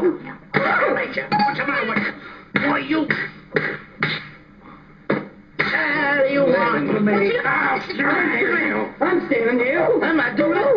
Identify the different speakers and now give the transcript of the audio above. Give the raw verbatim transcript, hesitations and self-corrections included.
Speaker 1: What's the matter with you? Boy, you... Hell you want from me? I'll strike you. I'm standing here. I'm not doing it.